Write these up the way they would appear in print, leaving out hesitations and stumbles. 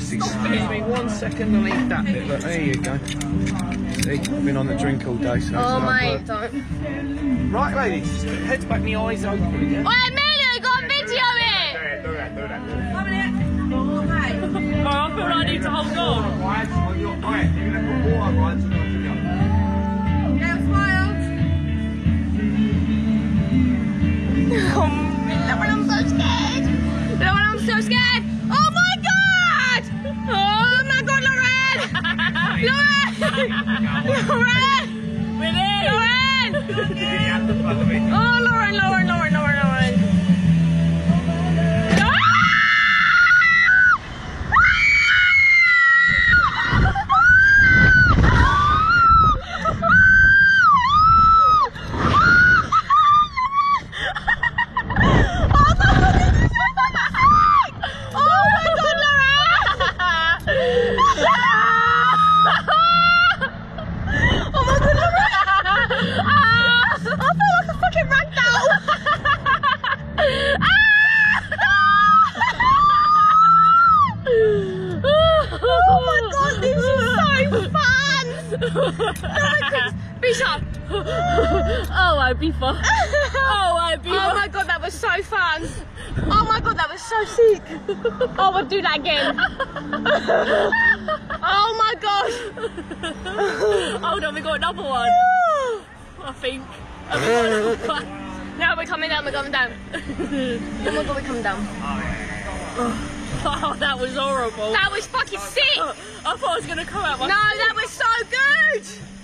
Excuse me 1 second, I'll eat that bit. Look, there you go. See, I've been on the drink all day, so oh mate, don't. Right, ladies, just keep your heads back, my eyes open. Yeah? Oi, Amelia, got a video here! Do that. Oh, I feel like I need to hold on. Yeah, smile. I'm so scared. I'm so scared. Oh my god! Oh my god, Lauren! Lauren! We're in! Lauren! Oh, Lauren! Ibiza. Oh my god, that was so fun. Oh my god, that was so sick. Oh, we'll do that again. Oh my god. Hold on, we got another one. I think. No, we're coming down, Oh my god, we're coming down. Oh, that was horrible. That was fucking sick. I thought I was going to come out my... No, that was so good.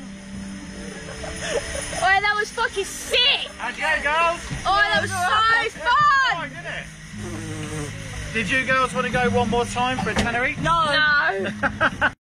Oh, that was fucking sick! How'd you go, girls? Oh, that was so fun! Did you girls want to go one more time for a tannery? No!